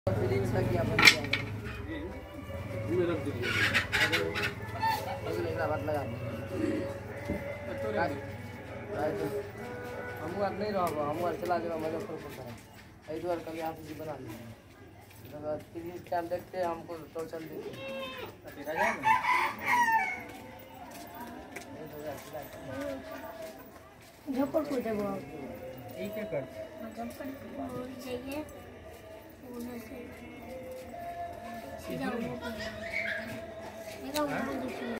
fillings लगी अपन मेरा दिल अगले बात लगा हम आज नहीं रहो हम आज चला जाओ मुजफ्फरपुर तरफ आई द्वार कभी आप जी बना लीजिए टीवी टाइम देखते हैं हमको तो चल देते मुजफ्फरपुर जब ठीक है कर मुजफ्फरपुर जाइए पुणे से सीधा